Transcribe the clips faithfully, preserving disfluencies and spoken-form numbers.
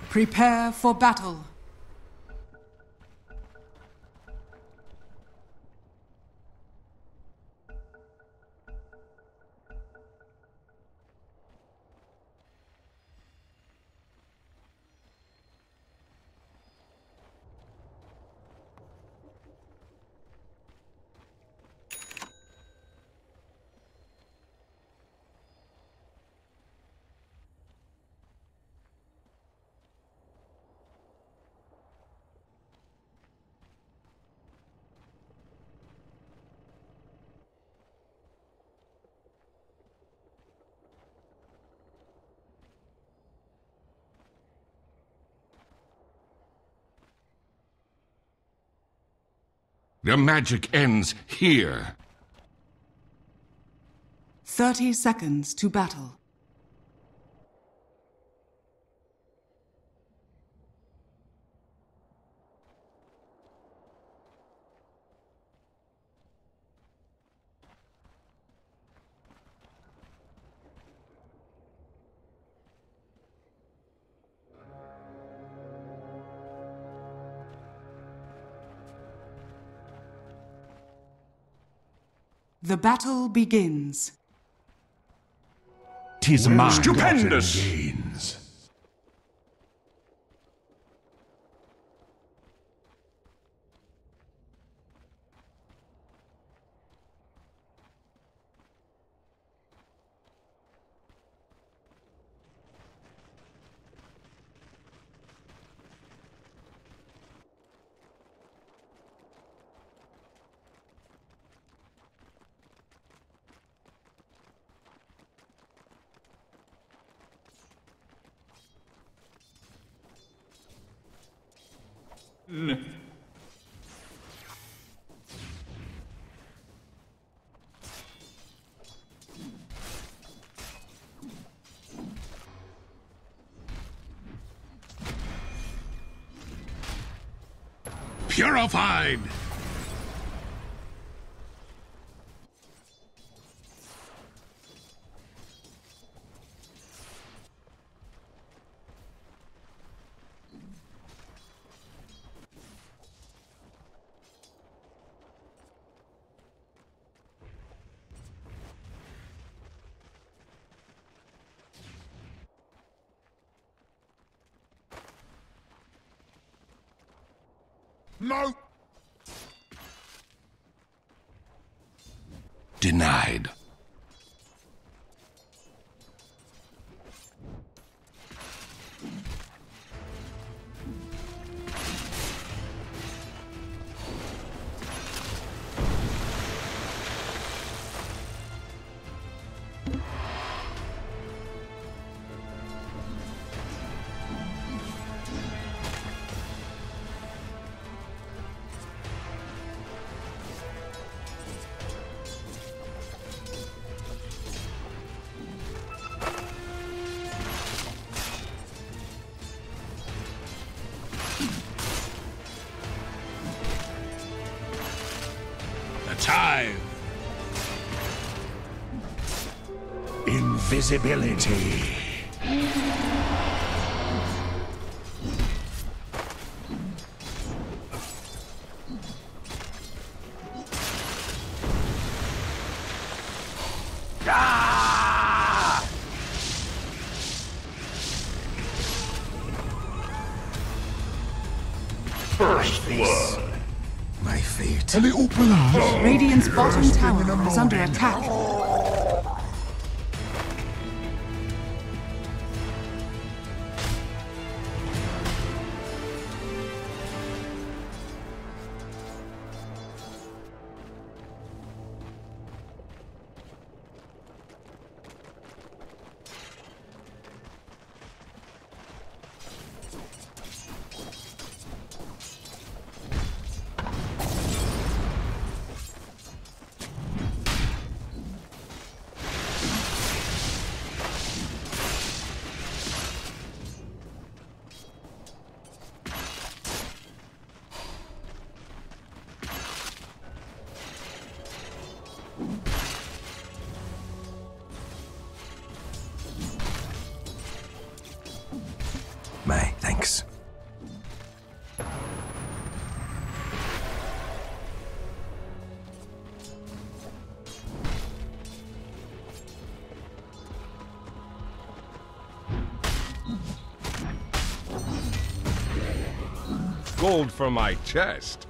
Prepare for battle. The magic ends here. Thirty seconds to battle. The battle begins. 'Tis my Stupendous! gains. Purified! No! Denied. Time. Invisibility. Ah! First blood. My fate. A little blood. Radiant's bottom tower is under attack. gold from my chest.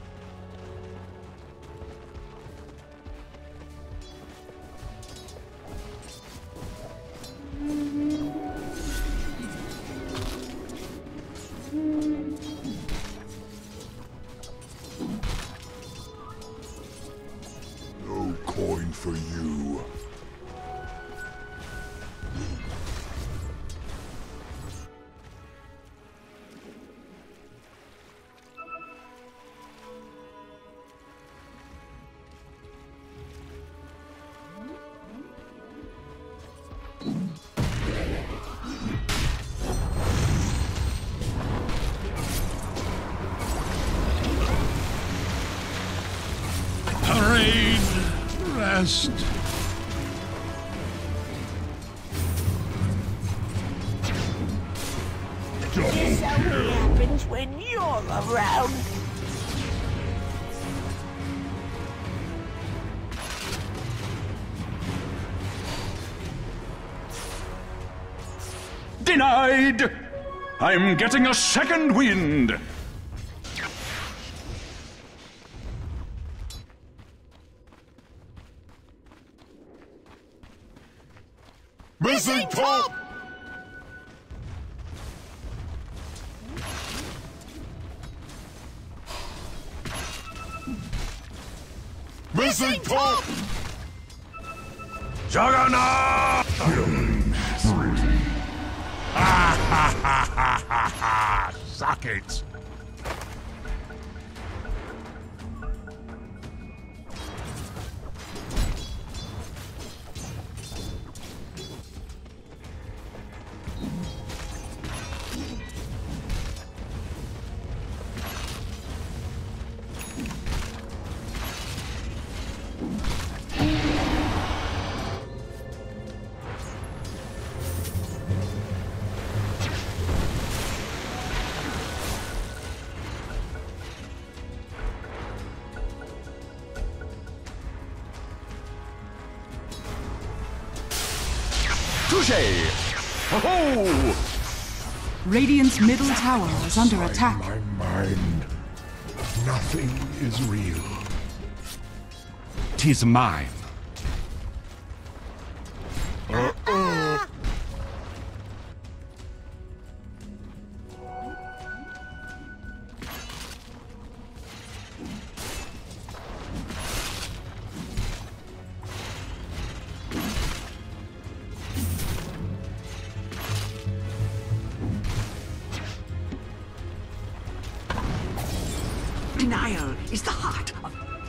No coin for you. Parade. Rest. This only happens when you're around. Denied! I'm getting a second wind! Missing top! Missing top! Juggernaut! Ha ha ha ha ha ha! Suck it! Touché! Ho-ho! Radiant's middle tower is under In attack. my mind, nothing is real. Tis mine. Denial is the heart of...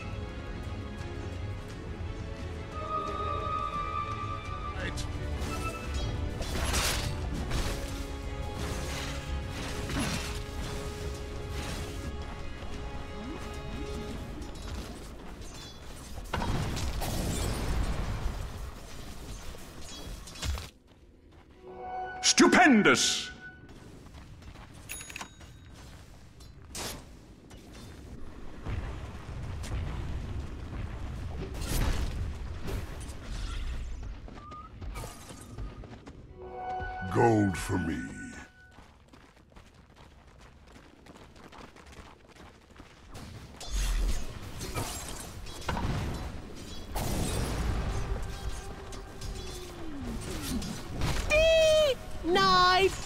Stupendous! Gold for me. Knife!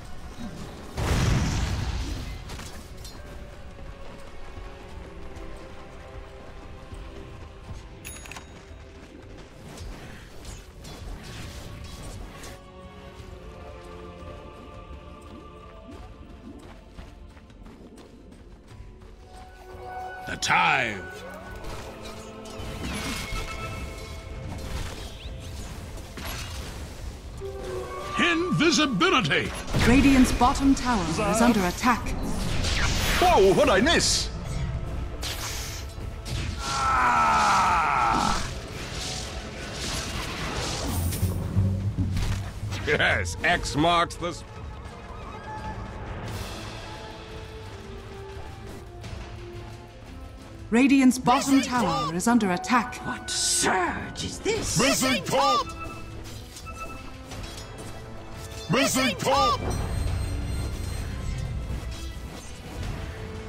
The time. Invisibility. Radiant's bottom tower is under attack. Whoa, what'd I miss? Ah! Yes, X marks the... s- Radiant's bottom tower is under attack. What surge is this? Missing top! Missing top!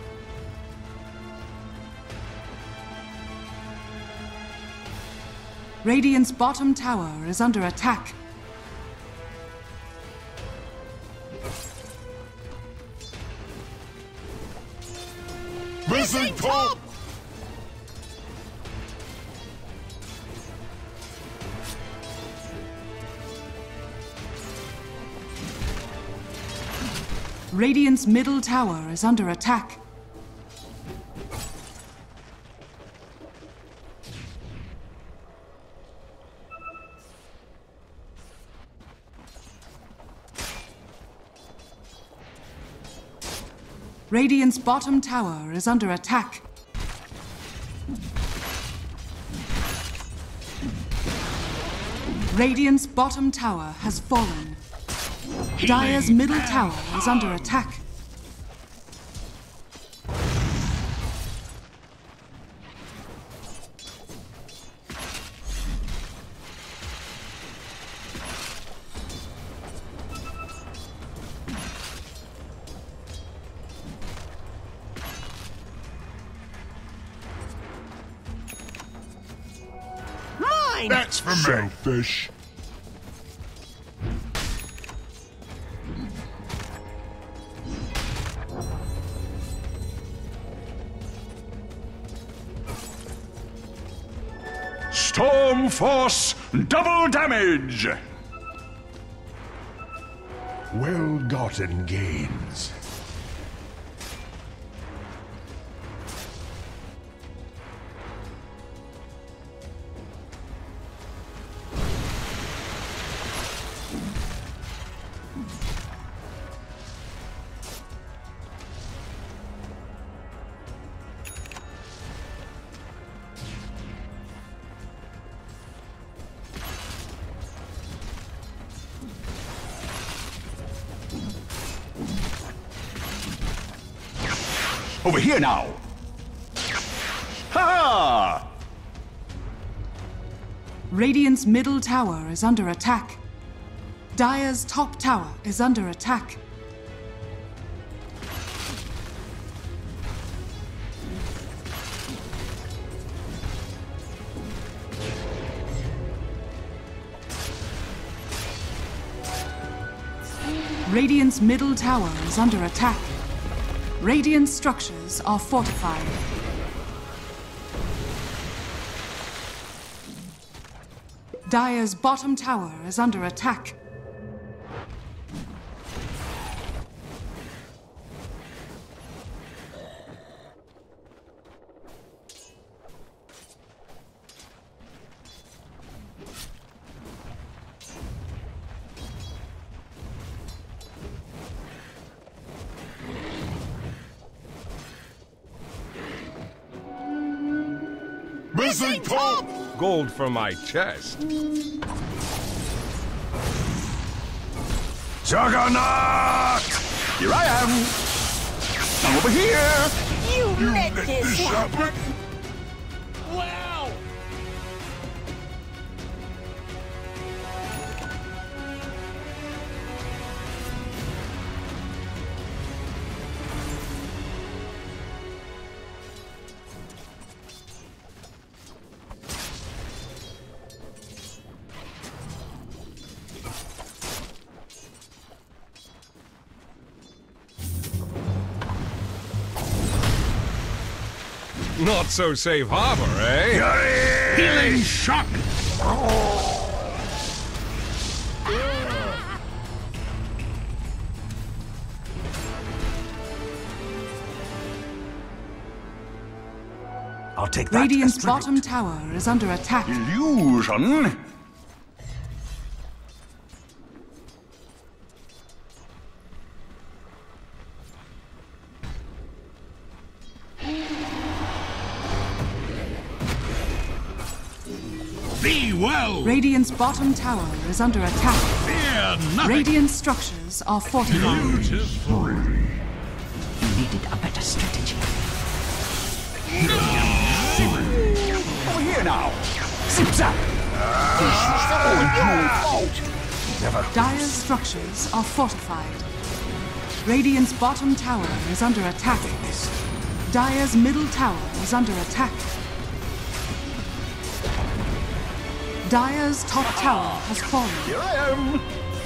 Radiant's bottom tower is under attack. Missing top! Radiant's middle tower is under attack. Radiant's bottom tower is under attack. Radiant's bottom tower has fallen. Dire's middle tower is under attack. Mine! That's for me. Selfish. Storm Force double damage! Well-gotten gains. Over here now! Ha! Radiant's middle tower is under attack. Dire's top tower is under attack. Radiant's middle tower is under attack. Radiant structures are fortified. Dire's bottom tower is under attack. Missing top! Gold for my chest. Juggernaut! Here I am! I'm over here! You, let this happen! Wow! Not so safe harbor, eh? Healing shock! I'll take that. Radiant's as tribute. bottom tower is under attack. Illusion? Be well! Radiant's bottom tower is under attack. Fear nothing! Radiant structures are fortified. Beautiful! You needed a better strategy. Over here now! Zip zap! Dire's structures are fortified. Radiant's bottom tower is under attack. Dire's middle tower is under attack. Dire's top tower has fallen. Here I am.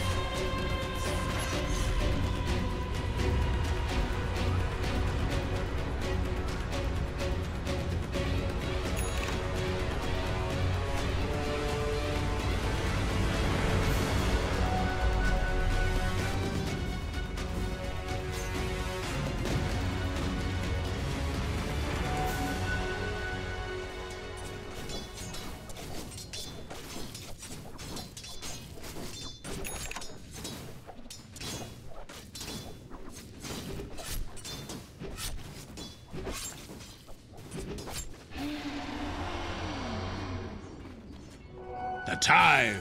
The Tithe.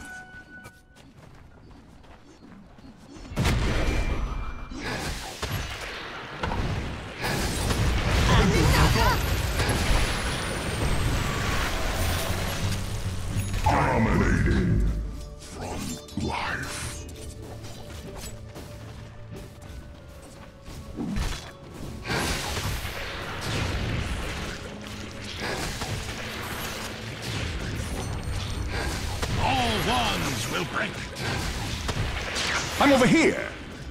Dominating from life. All wands will break. I'm over here.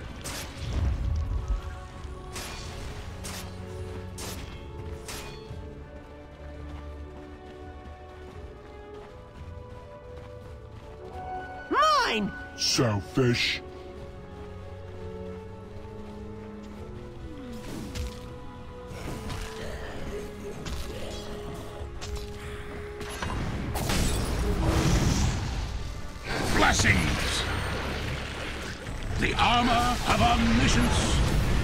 Mine! Selfish. Blessings. The armor of omniscience.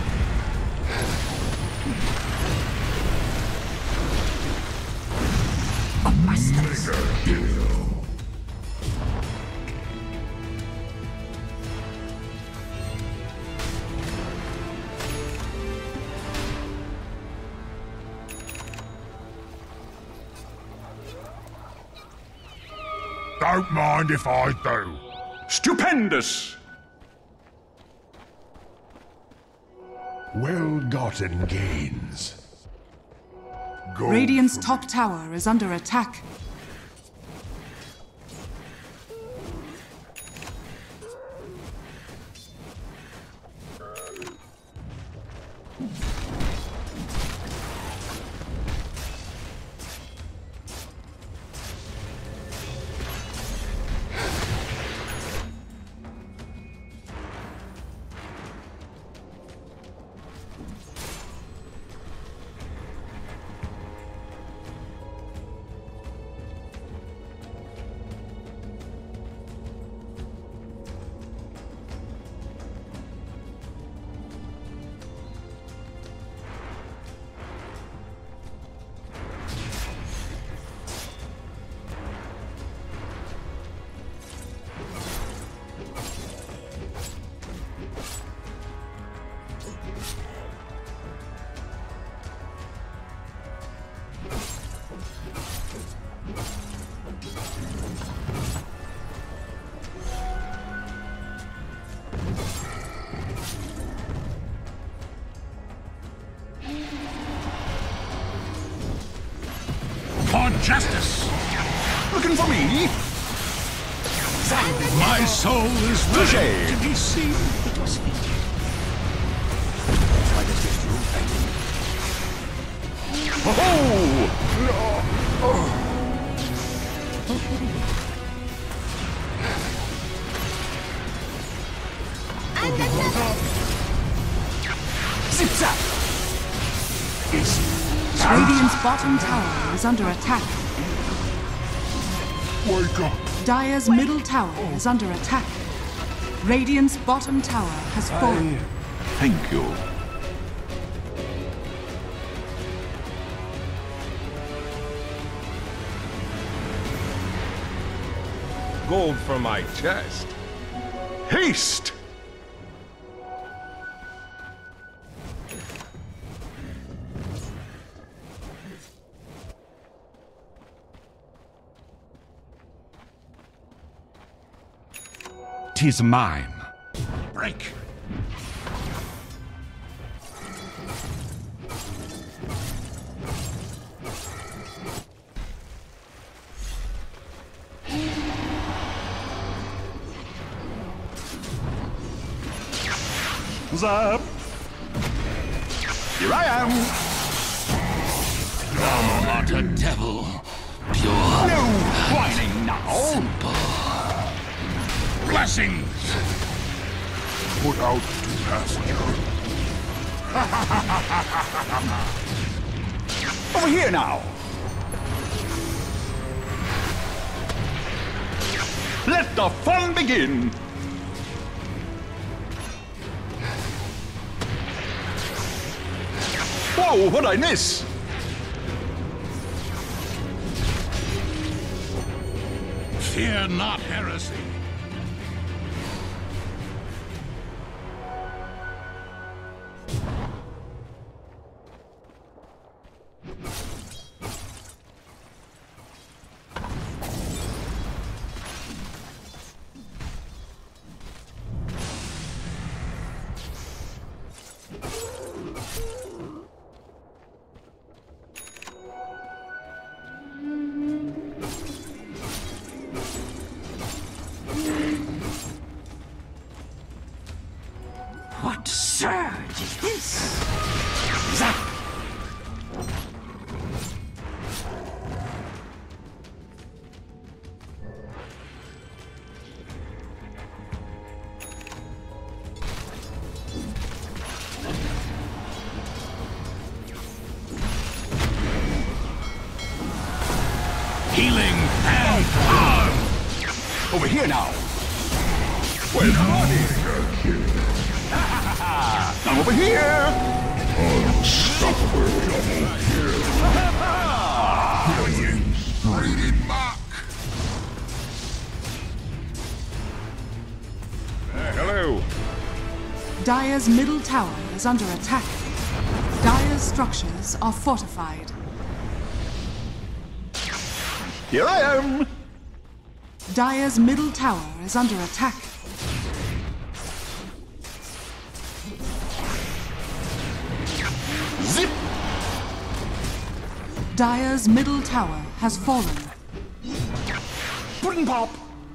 Mega kill. Don't mind if I do. Stupendous. Well-gotten gains. Gold Radiant's from top tower is under attack. For justice. Looking for me? My soul is Touche. ready to be seen. Oh! Zip zap! Radiant's bottom tower is under attack. Wake up. Dire's middle tower is under attack. Radiant's bottom tower has fallen. Thank you. Gold for my chest. Haste! Tis mine. Break. Zap! Here I am! Thou art a devil. Pure. No whining now! Simple. Blessings! Put out to pasture. Over here now! Let the fun begin! Whoa, what'd I miss? Fear not heresy. What surge is this? Zap! Healing and harm. Over here now! Well, I'm over here! Unstoppable double kill. Brilliant. Braided mark. Uh, hello. Dire's middle tower is under attack. Dire's structures are fortified. Here I am! Dire's middle tower is under attack. Zip! Dire's middle tower has fallen. Puddin' pop!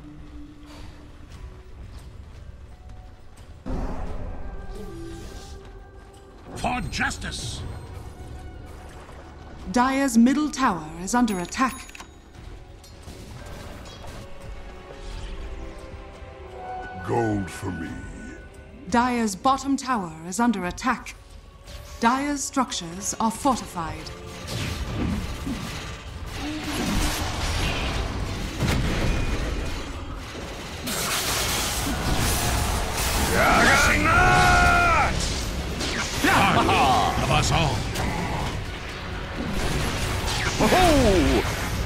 For justice. Dire's middle tower is under attack. Gold for me. Dire's bottom tower is under attack. Dire's structures are fortified. Of us all. Oh!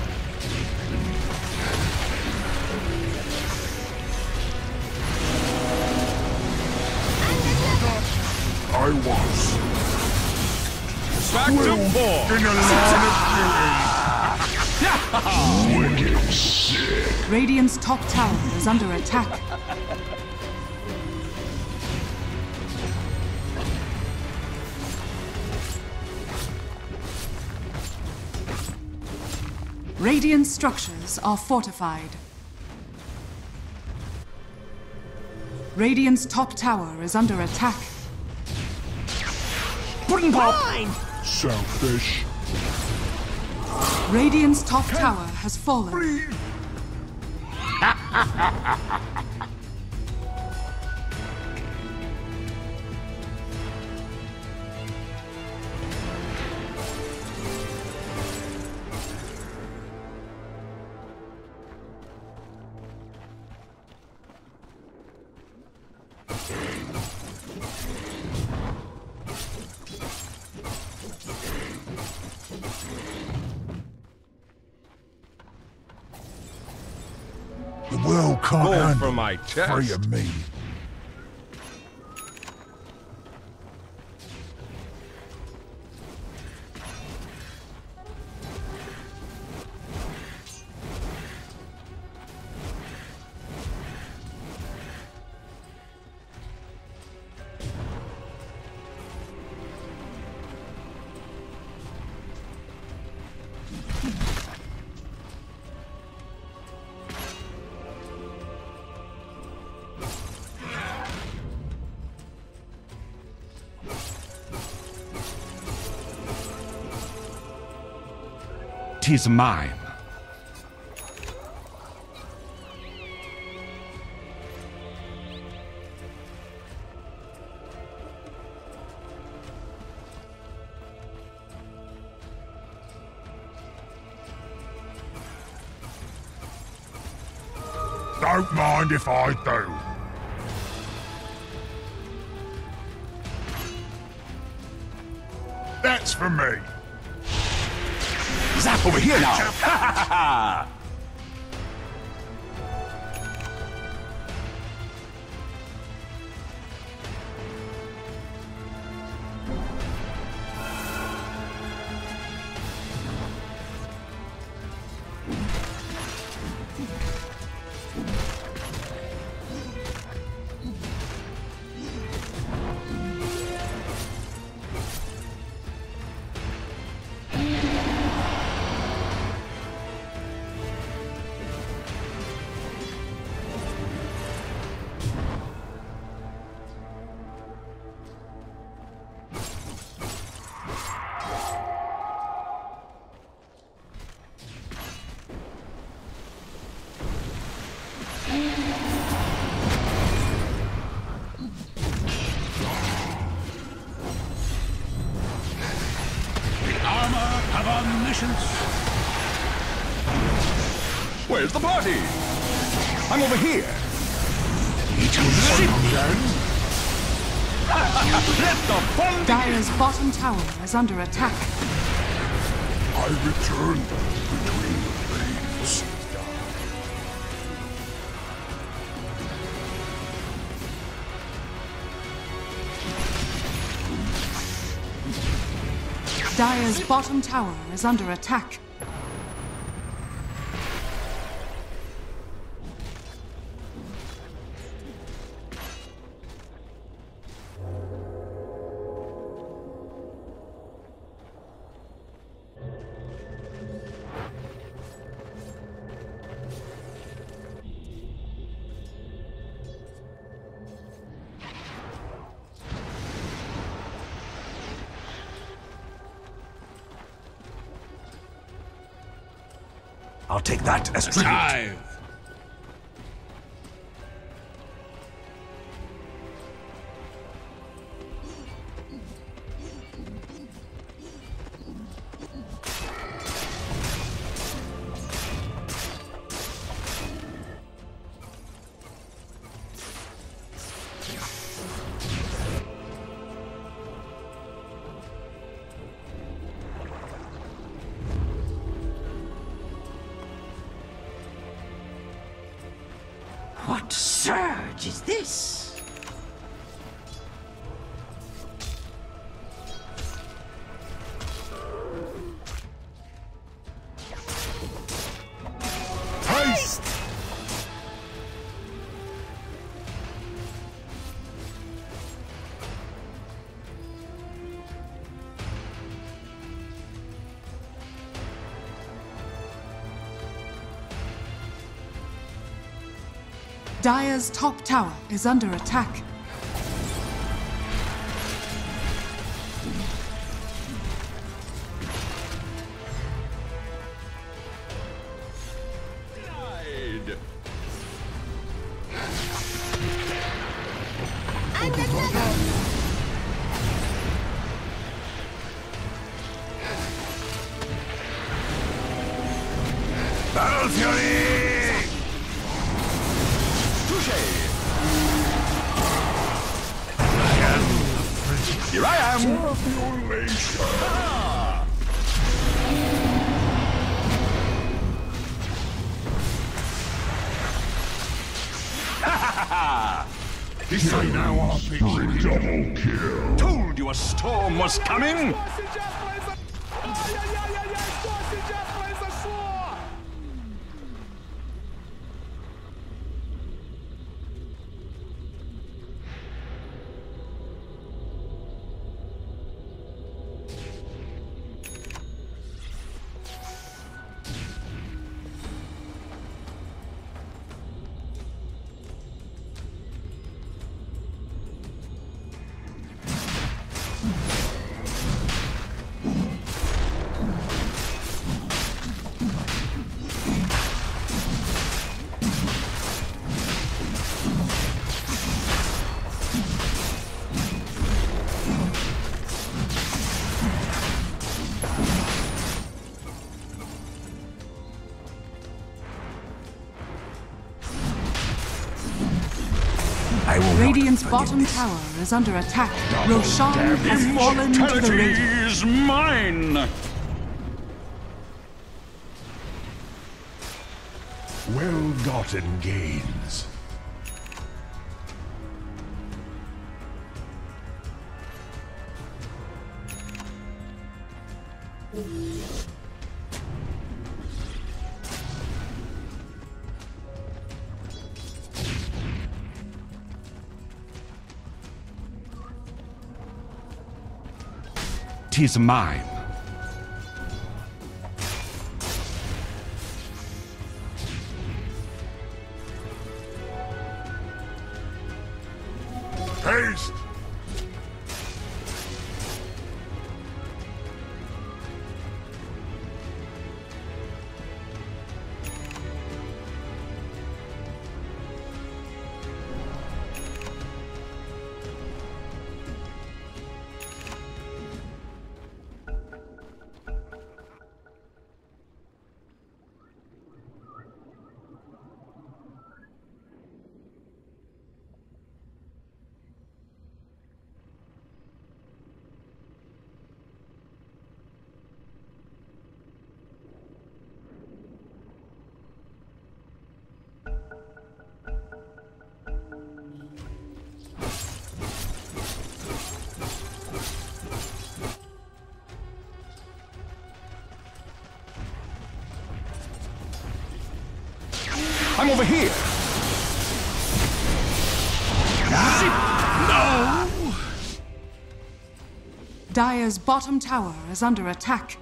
I was. Back to four. In a line of fury. Wicked sick. Radiant's top tower is under attack. Radiant structures are fortified. Radiant's top tower is under attack. Puddin' pop! Fine! Selfish. Radiant's top tower has fallen. Breathe. The world can't Gold handle for my three chest. of me. is mine. Don't mind if I do. That's for me. Zap over here now! Ha ha ha! Where's the party? I'm over here. Let the fun Dire's bottom tower is under attack. I returned between the blades. Dire's bottom tower is under attack. I'll take that as tribute. Dive. What surge is this? Haste! Dire's top tower is under attack. Died. And another! Battle Fury! Here I am! This ain't how I pictured double kill. Told you a storm was coming! bottom tower is under attack. Roshan has fallen to the Immortality Radiant. is mine! Well-gotten gains. Tis mine. Haste! I'm over here! No! Dire's bottom tower is under attack.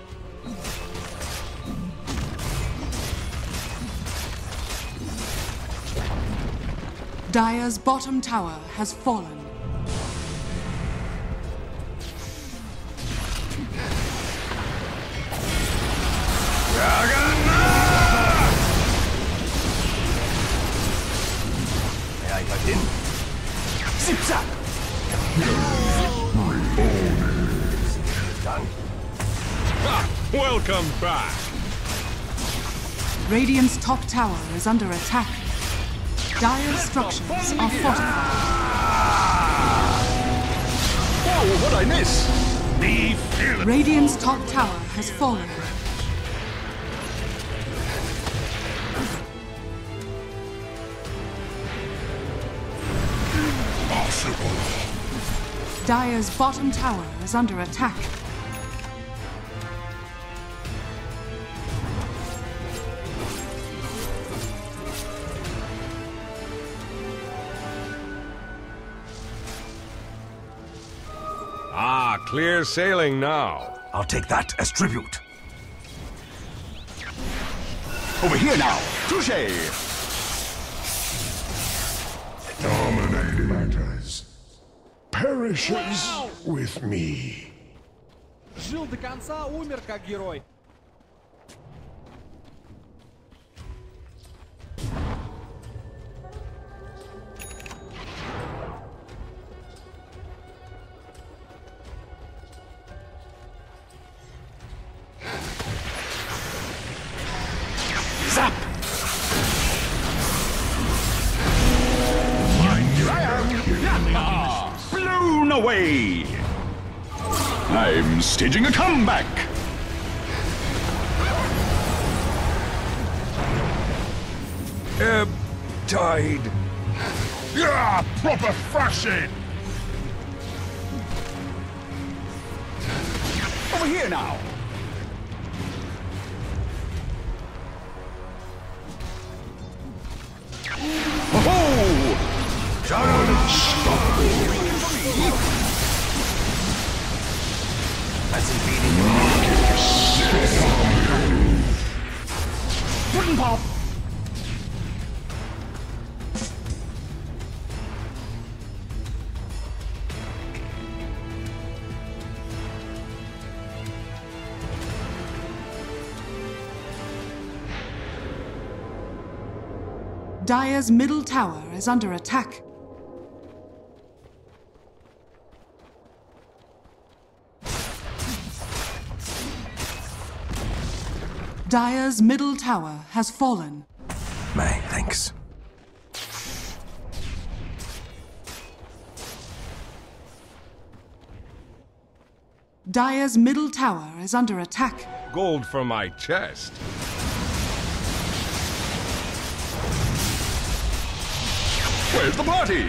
Dire's bottom tower has fallen. Zip-zap! Ah, welcome back! Radiant's top tower is under attack. Dire's structures are fortified. Whoa, what'd I miss? Be fearless! Radiant's top tower has fallen. Dire's bottom tower is under attack. Ah, clear sailing now. I'll take that as tribute. Over here now! Touché! Dominating matters perishes with me. Жил до конца, умер как герой. Zap! Ah, blown away! I'm staging a comeback! Ebb tide. Yeah, proper thrashing! Over here now! Oh! That's invading your Wooden pop! Dire's middle tower is under attack. Dire's middle tower has fallen. My thanks. Dire's middle tower is under attack. Gold for my chest. Where's the party?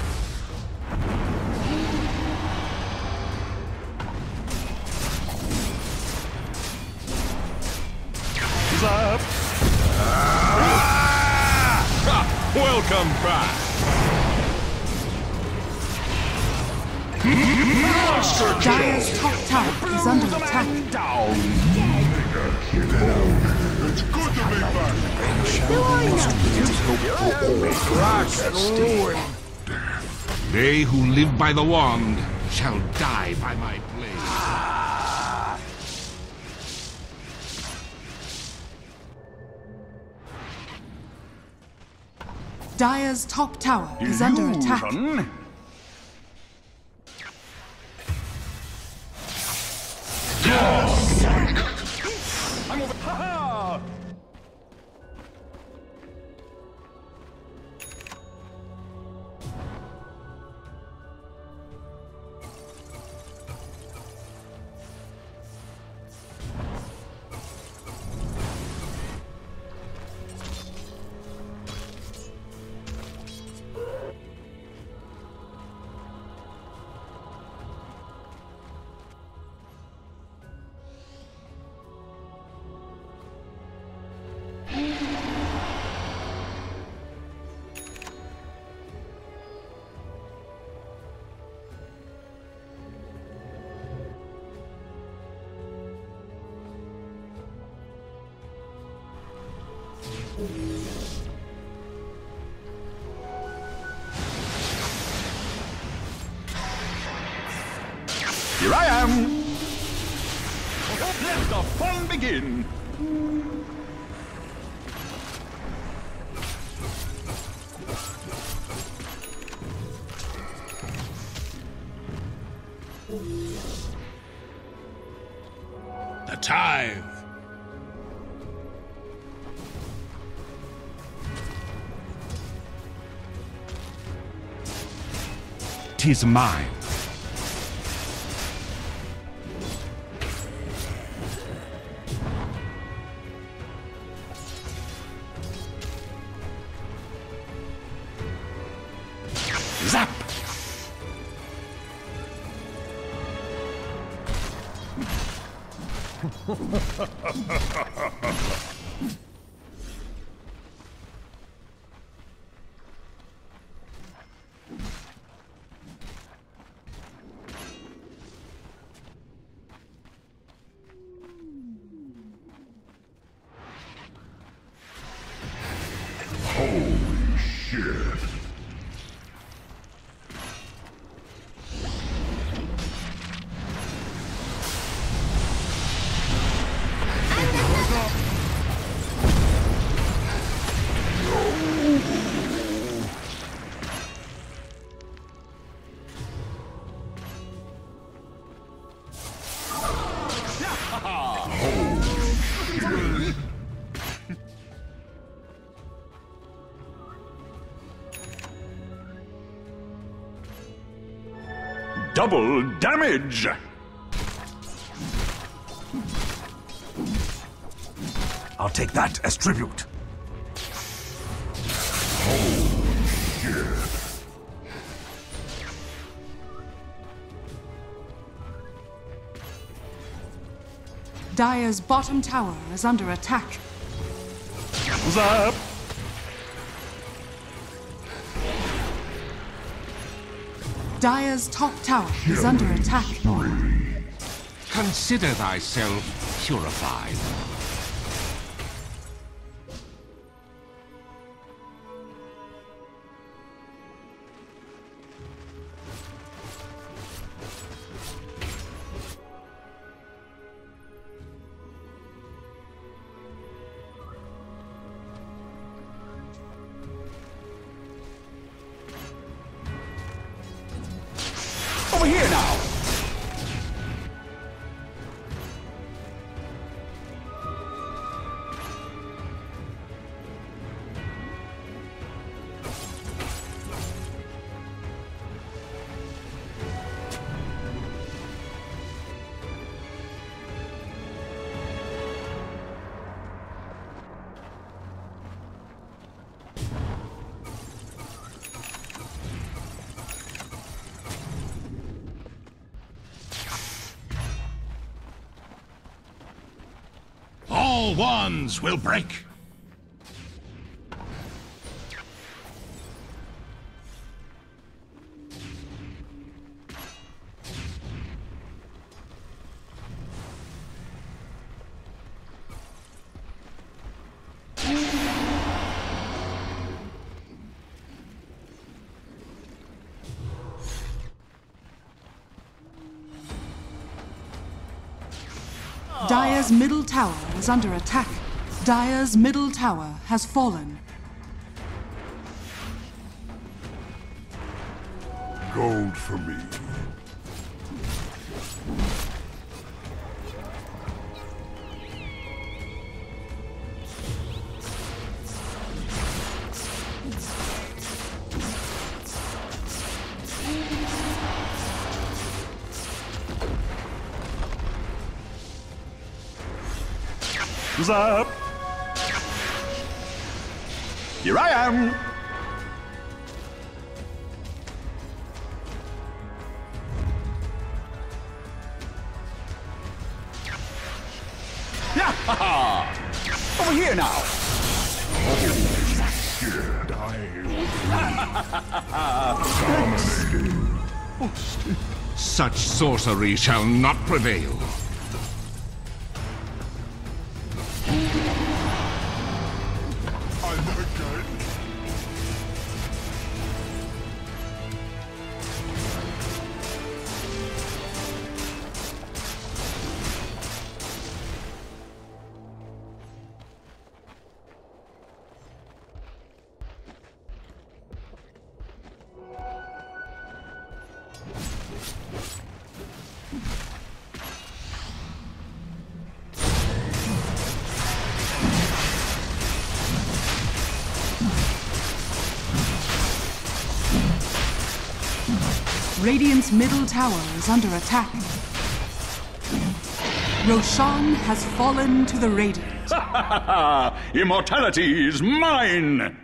Zap! Ah! Ha! Welcome back. Dire's top tower is under attack. Down! It's good to be back. Rock and ruin. They who live by the wand shall die by my blade. Dire's top tower is under attack. Illusion? I'm over. Ha ha! Here I am! Let the fun begin! The tithe. Tis mine. Zap! Holy shit. Double damage! I'll take that as tribute. Dire's bottom tower is under attack. Zap! Dire's top tower is under attack. Consider thyself purified. Over here now! All wands will break. Dire's middle tower is under attack. Dire's middle tower has fallen. Gold for me. Zap! Here I am! Yeah! Ha ha! Over here now! Dominating. Such sorcery shall not prevail. Radiant's middle tower is under attack. Roshan has fallen to the Radiant. Immortality is mine!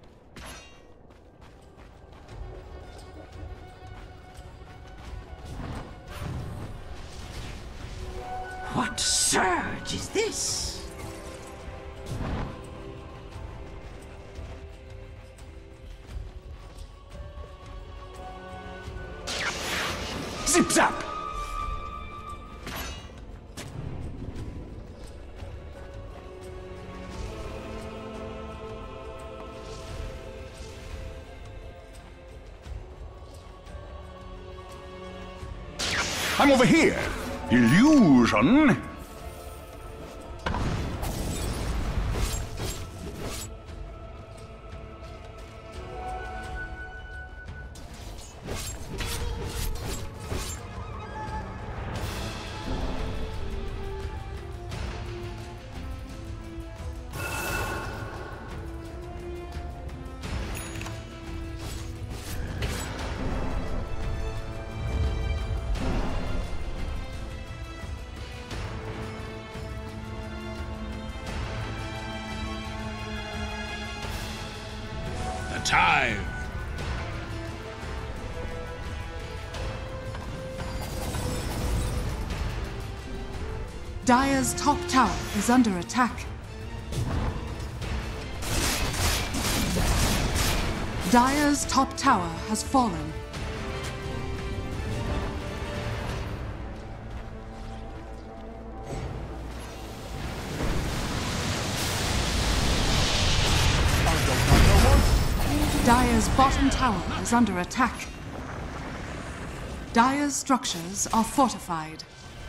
What surge is this? Zip zap! I'm over here. Illusion. Time. Dire's top tower is under attack. Dire's top tower has fallen. Dire's bottom tower is under attack. Dire's structures are fortified.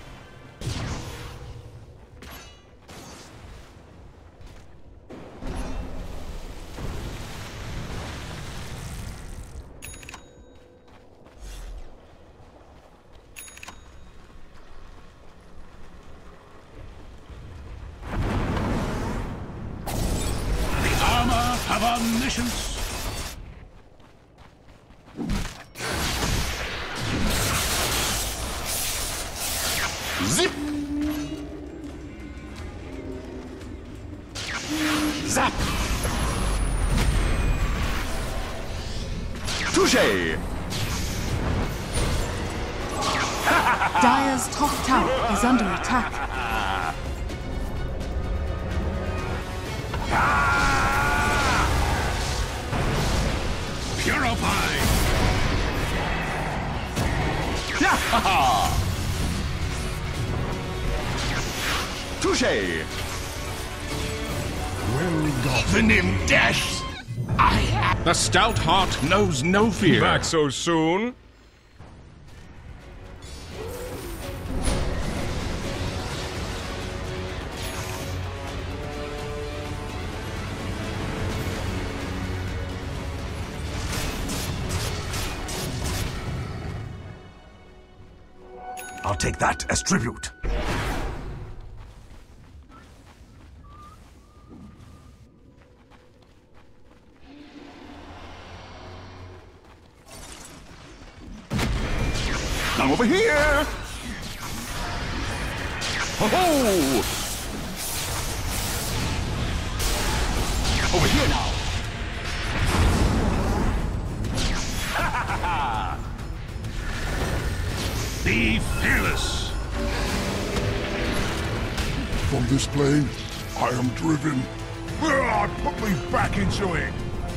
The armor of omniscience. Zip! Zap! Touché! Dire's top tower is under attack. Purified! Touché! Even in death, I have... The stout heart knows no fear. Back so soon? I'll take that as tribute. Now over here! Ho-ho! Over here now! Be fearless! From this plane, I am driven. Ah, put me back into it!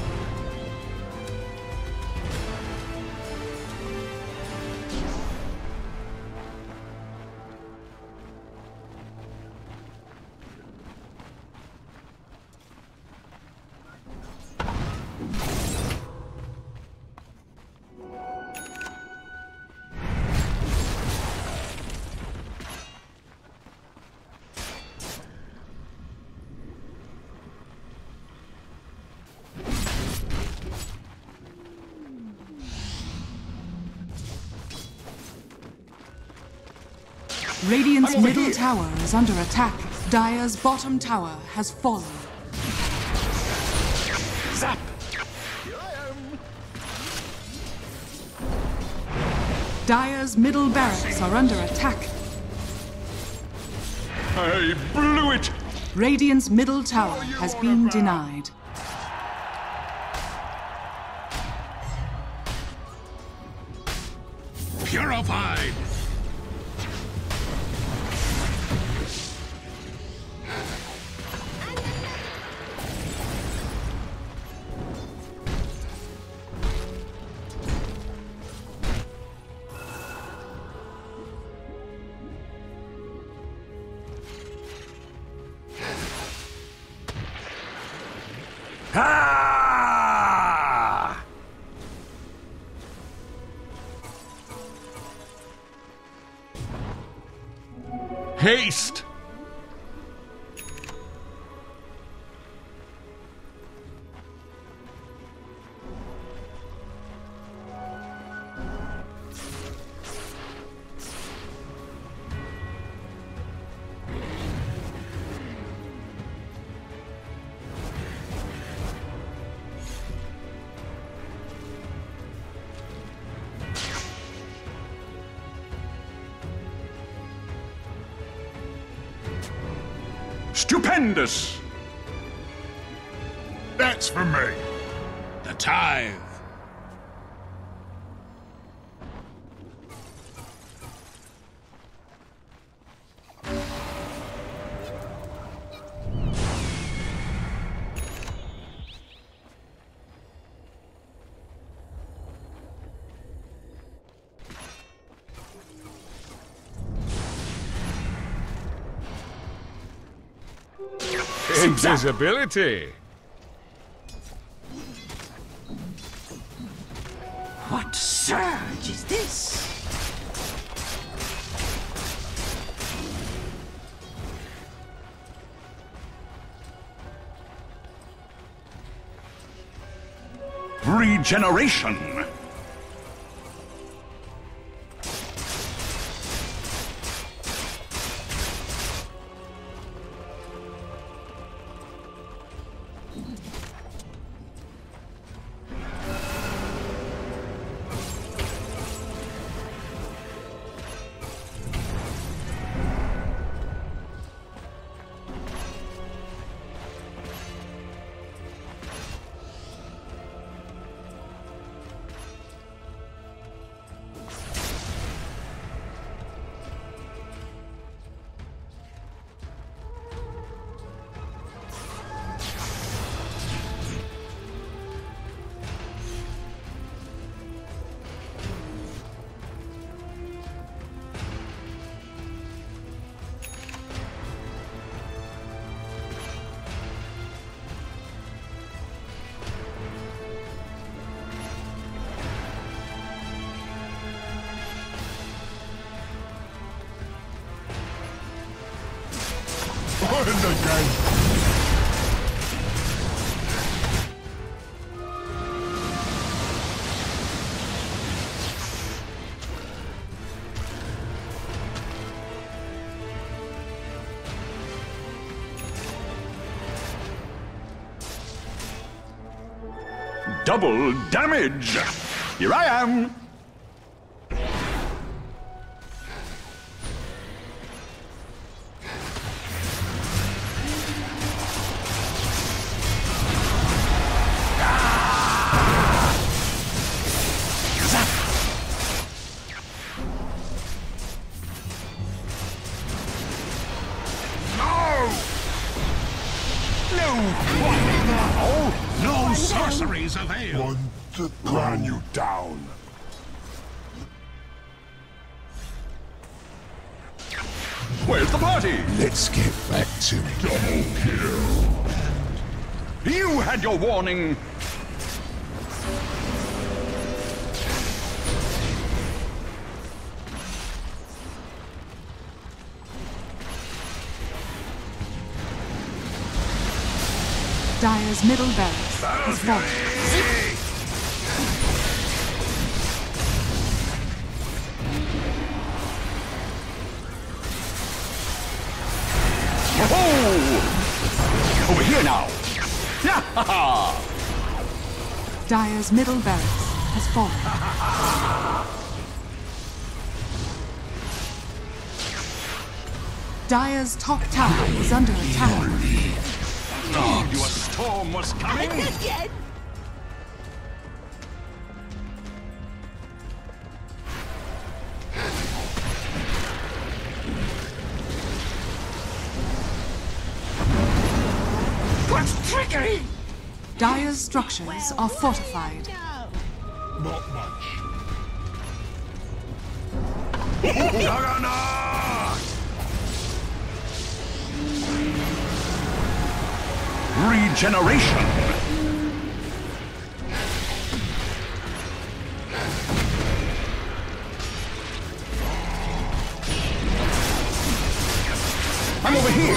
Radiant's middle tower is under attack. Dire's bottom tower has fallen. Zap! Dire's middle barracks are under attack. I blew it! Radiant's middle tower has been denied. Purified! Ah! Haste! Stupendous! That's for me. The tithe! Invisibility! What surge is this? Regeneration! Double damage! Here I am! No sorceries avail. One to run you down. Where's the party? Let's get back to double kill. You had your warning! Dire's middle barracks has fallen. Oh! Over here now! Yeah! Dire's middle barracks has fallen. Dire's top tower is under attack. Told you a storm was coming! Again? What's trickery? Dire's structures are fortified. No. Not much. Juggernaut! Regeneration! I'm over here!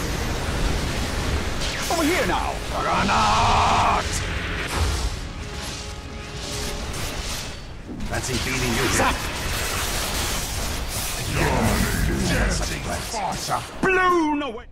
Over here now! Juggernaut! Fancy beating you. Zap! Blown away!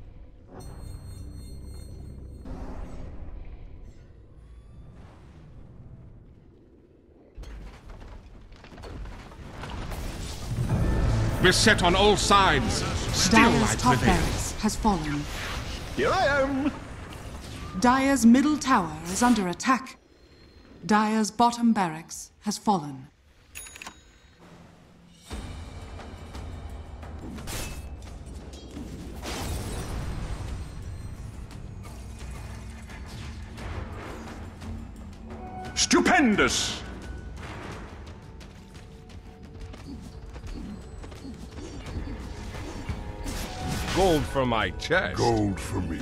Beset on all sides. Still Dire's light top prevails. barracks has fallen. Here I am! Dire's middle tower is under attack. Dire's bottom barracks has fallen. Stupendous! Gold for my chest. Gold for me.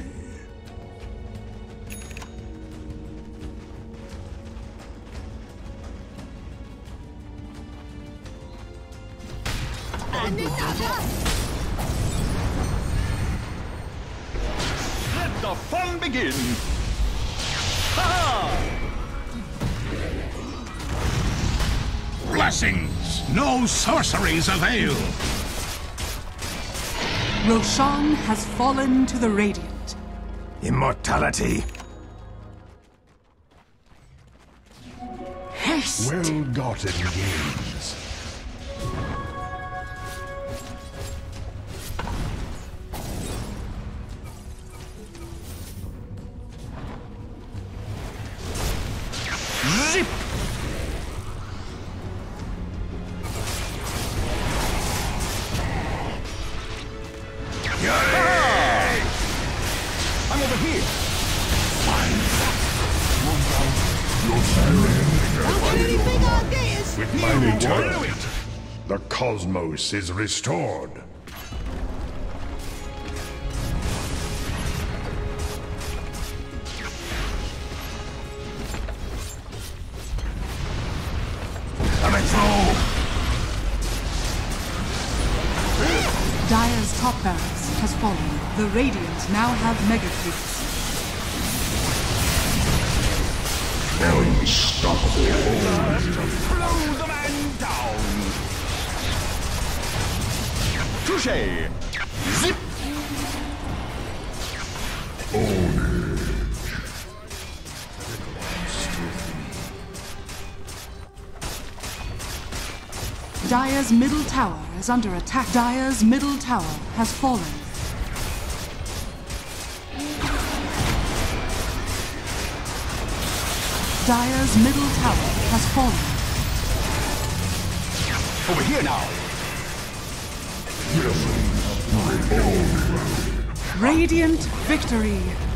And another. Let the fun begin! Ha! Blessings! No sorceries avail! Roshan has fallen to the Radiant. Immortality. Haste! Well-gotten gains. Zip! I'm over here! Don't get any big ideas. With my return, the cosmos is restored. Coming through. Dire's top barracks has fallen. The Radiant now have Mega Creeps. Unstoppable. Blow the man down. Touché. Zip. Dire's middle tower is under attack. Dire's middle tower has fallen. Dire's middle tower has fallen. Over here now. Radiant victory!